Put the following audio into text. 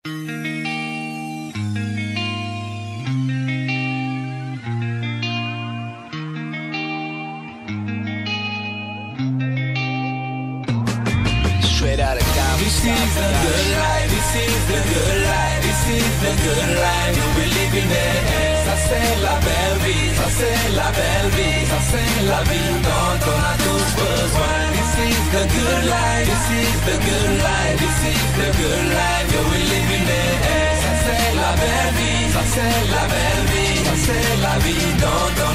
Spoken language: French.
Straight out of Compton. This is the good life, this is the good life, this is the good life, you will live in it. Ça c'est la belle vie, ça c'est la belle vie, ça c'est la vie dont on a tous besoin. This is the good life, this is the good life, this is the good life, you will live in it. Ça c'est la belle vie, ça c'est la belle vie, ça c'est la vie dont on